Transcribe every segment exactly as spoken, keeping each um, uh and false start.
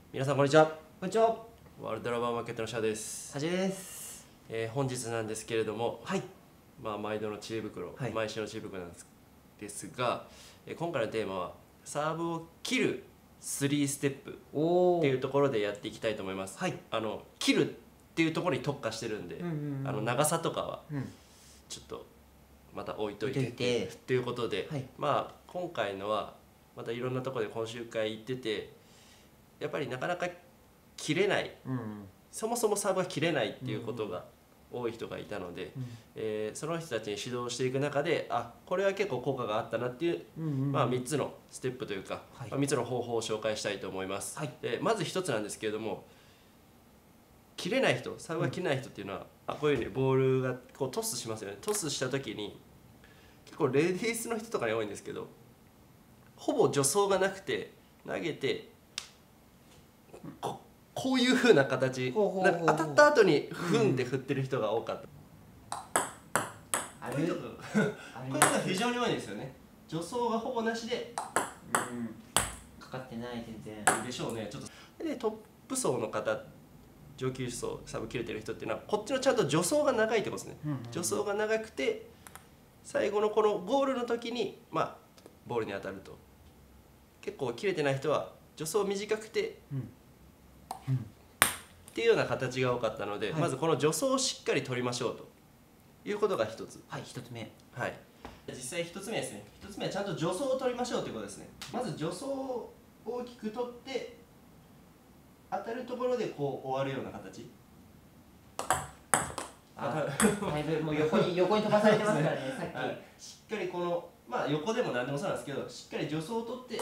皆さんこんにちは。 こんにちは。 ワールドラバーマーケットのシャです。 はじめです。 えー、本日なんですけれども、 はい。 まあ毎度の知恵袋、 はい、 毎週の知恵袋なんですですが、えー、今回のテーマはサーブを切るスリーステップっていうところでやっていきたいと思います。 はい。 あの切るっていうところに特化してるんで、 うんうんうん、 あの長さとかはうん、 ちょっとまた置いといてっていうことで、 はい、 まあ今回のはまたいろんなところで講習会行ってて、やっぱりなかなか切れない、 うんうん、 そもそもサーブが切れないっていうことが多い人がいたので、うん、えー、その人たちに指導していく中で、あ、これは結構効果があったなっていう、うんうんうん、まあ、みっつのステップというか、はい、まあ、みっつの方法を紹介したいと思います。はい、でまずひとつなんですけれども、切れない人、サーブが切れない人っていうのは、うん、こういうふうにボールがこうトスしますよね。トスした時に結構レディースの人とかに多いんですけど、ほぼ助走がなくて投げてここういう風な形、なんか当たった後にフンって振ってる人が多かった。あれこういうのが非常に多いんですよね。助走がほぼなしで、 うん、かかってない全然でしょうね。ちょっとでトップ層の方、上級層サーブ切れてる人っていうのはこっちのちゃんと助走が長いってことですね。うんうんうん、助走が長くて最後のこのゴールの時にまあボールに当たると。結構切れてない人は助走短くて、うんうん、っていうような形が多かったので、はい、まずこの助走をしっかり取りましょうということが一つ。 はい、一つ目。 はい。実際一つ目ですね。一つ目はちゃんと助走を取りましょうということですね。まず助走を大きく取って当たるところでこう終わるような形。 あ、だいぶもう横に横に飛ばされてますからね。さっき、はい、 しっかりこのまあ横でも何でもそうなんですけど、しっかり助走を取って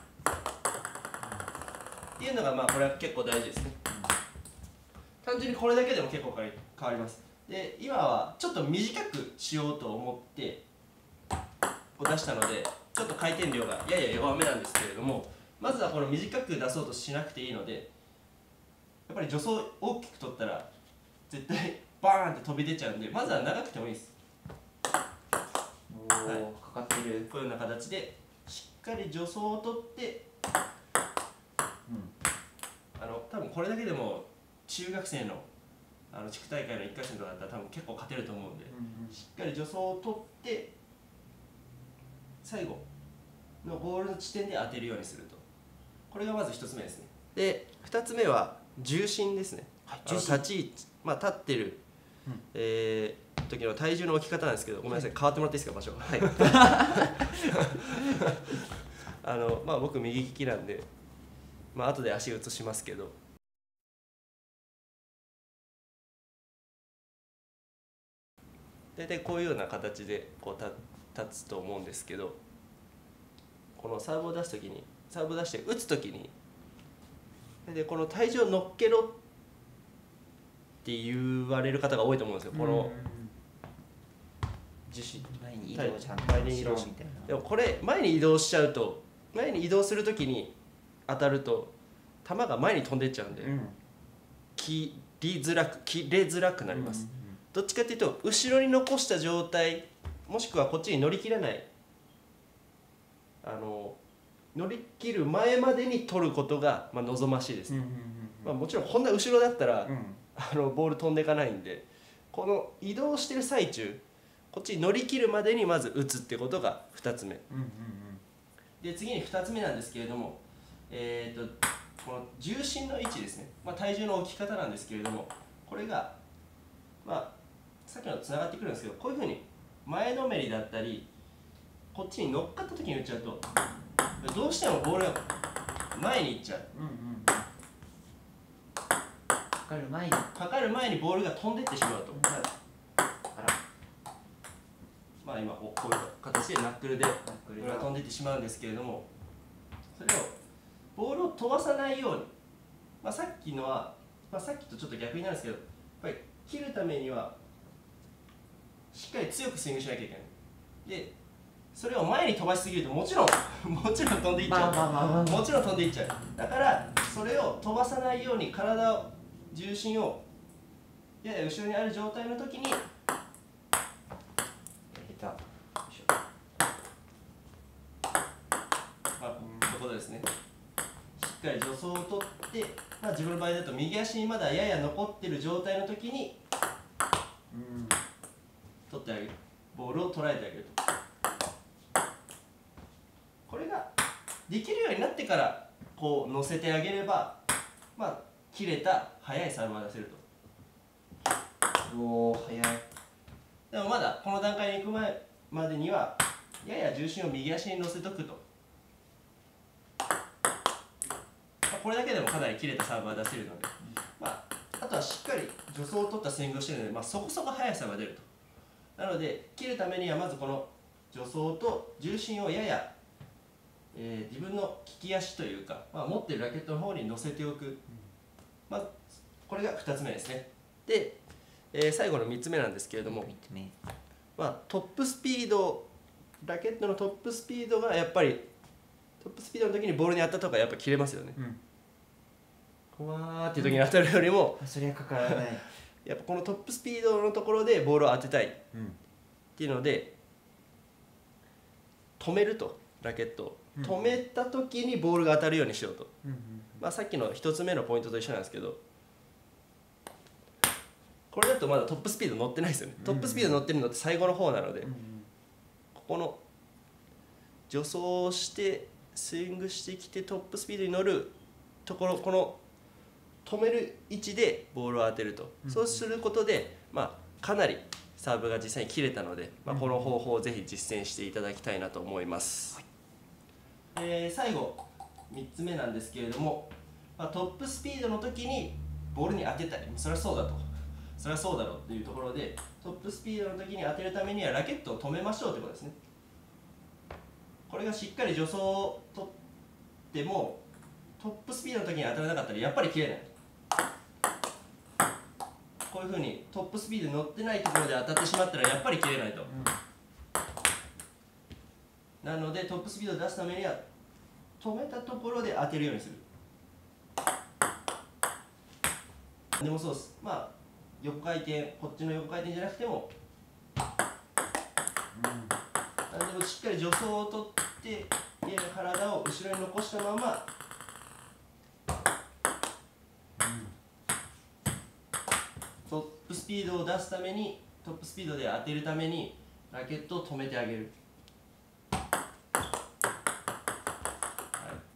っていうのがまあこれは結構大事ですね。単純にこれだけでも結構変わります。で今はちょっと短くしようと思ってを出したので、ちょっと回転量がやや弱めなんですけれども、まずはこの短く出そうとしなくていいので、やっぱり助走大きく取ったら絶対バーンって飛び出ちゃうんで、まずは長くてもいいです。 おー、はい、かかってる。 こういうような形でしっかり助走を取って、うん、あの多分これだけでも中学生のあの地区大会のいっかい戦とかだったら多分結構勝てると思うんで、うんうん、しっかり助走を取って最後のゴールの地点で当てるようにすると。これがまずひとつめですね。でふたつめは重心ですね。はい、重心、立ち位置、まあ、立ってる、うん、えー、時の体重の置き方なんですけど、ごめんなさい、変わってもらっていいですか、場所。はいあのまあ僕右利きなんで、まあ後で足移しますけど、大体こういうような形でこう立つと思うんですけど、このサーブを出す時にサーブを出して打つ時にでこの体重を乗っけろって言われる方が多いと思うんですよ。この重心前に移動ちゃんと前に移動しみたいな。でもこれ前に移動しちゃうと、前に移動する時に当たると球が前に飛んでっちゃうんで、うん、切りづらく切れづらくなります。うんうん、どっちかっていうと後ろに残した状態、もしくはこっちに乗り切らない、あの乗り切る前までに取ることがまあ望ましいです。まあもちろんこんな後ろだったら、うん、あのボール飛んでいかないんで、この移動してる最中こっちに乗り切るまでにまず打つってことがふたつめ、うんうんうん、で次にふたつめなんですけれども、えー、とこの重心の位置ですね、まあ、体重の置き方なんですけれども、これがまあさっきのとつながってくるんですけど、こういうふうに前のめりだったりこっちに乗っかった時に打っちゃうとどうしてもボールが前に行っちゃう、うんうん、 かかる前にかかる前にボールが飛んでってしまうと、うん、まあ今こういう形でナックルでボールが飛んでいってしまうんですけれども、それをボールを飛ばさないように、まあ、さっきのは、まあ、さっきとちょっと逆になるんですけど、やっぱり切るためにはしっかり強くスイングしなきゃいけない。でそれを前に飛ばしすぎるともちろんもちろん飛んでいっちゃう、もちろん飛んでいっちゃう。だからそれを飛ばさないように体を重心をやや後ろにある状態の時にまあこういうことですね。しっかり助走を取って、まあ、自分の場合だと右足にまだやや残ってる状態の時に、うん、取ってあげる、ボールを捉えてあげると。これができるようになってからこう乗せてあげれば、まあ、切れた速いサーブが出せると。 おお、速い。 でもまだこの段階に行く前までにはやや重心を右足に乗せとくと、これだけでもかなり切れたサーブが出せるので、まあ、あとはしっかり助走を取ったスイングをしているので、まあ、そこそこ速さが出ると。なので切るためにはまずこの助走と重心をやや、えー、自分の利き足というか、まあ、持っているラケットの方に乗せておく、まあ、これがふたつめですね。で、えー、最後のみっつめなんですけれども、まあ、トップスピード、ラケットのトップスピードがやっぱりトップスピードの時にボールに当たった方がやっぱ切れますよね。うん、わーっていう時に当たるよりも、 それはかからないやっぱこのトップスピードのところでボールを当てたいっていうので、止めると、ラケットを止めた時にボールが当たるようにしようと、うんうんうん、まあ、さっきのひとつめのポイントと一緒なんですけど、これだとまだトップスピード乗ってないですよね。トップスピード乗ってるのって最後の方なので、うんうん、ここの助走してスイングしてきてトップスピードに乗るところ、この止める位置でボールを当てると、うん、そうすることで、まあ、かなりサーブが実際に切れたので、まあ、この方法をぜひ実践していただきたいなと思います。はい、えー、最後みっつめなんですけれども、まあ、トップスピードの時にボールに当てたい、それはそうだと、それはそうだろうっていうところで、トップスピードの時に当てるためにはラケットを止めましょうということですね。これがしっかり助走を取ってもトップスピードの時に当たらなかったらやっぱり切れない。こういうふうにトップスピードに乗ってないところで当たってしまったらやっぱり切れないと、うん、なのでトップスピードを出すためには止めたところで当てるようにする。でもそうです、まあ横回転、こっちの横回転じゃなくても、うん、なんでもしっかり助走を取ってやや体を後ろに残したまま、トップスピードを出すために、トップスピードで当てるためにラケットを止めてあげる。はい、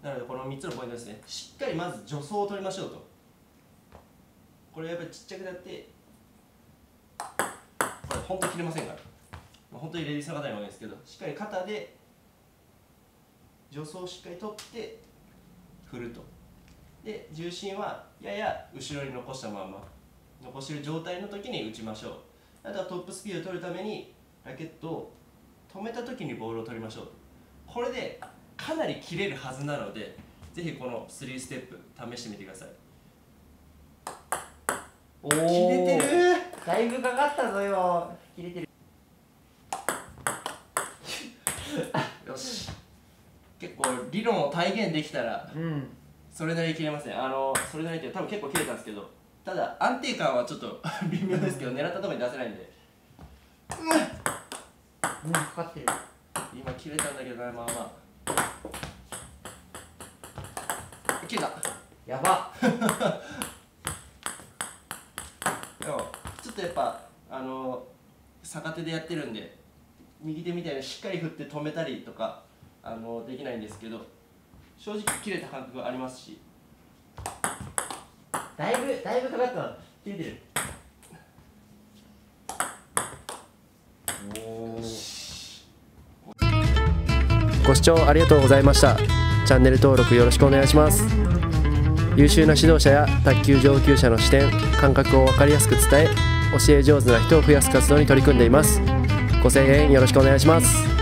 なのでこのみっつのポイントですね。しっかりまず助走を取りましょうと。これやっぱりちっちゃくなって、これ本当に切れませんから、本当にレディースの方にも多いんですけど、しっかり肩で助走をしっかり取って振ると。で重心はやや後ろに残したまま、残している状態の時に打ちましょう。あとはトップスピードを取るためにラケットを止めた時にボールを取りましょう。これでかなり切れるはずなので、ぜひこのスリーステップ試してみてください。 おー、切れてる。だいぶかかったぞよ。切れてる。 よし、結構理論を体現できたら、うん、それなりに切れますね。あのそれなりって多分結構切れたんですけど、ただ安定感はちょっと微妙ですけど、狙ったところに出せないんで、 うん、うん、かかってる。 今切れたんだけどな、まあまあ切れた。 やばでもちょっとやっぱあの逆手でやってるんで、右手みたいにしっかり振って止めたりとかあのできないんですけど、正直切れた感覚がありますし、 だいぶだいぶかかったの。切れてる。 おご視聴ありがとうございました。チャンネル登録よろしくお願いします。優秀な指導者や卓球上級者の視点、感覚を分かりやすく伝え、教え上手な人を増やす活動に取り組んでいます。ご声援よろしくお願いします。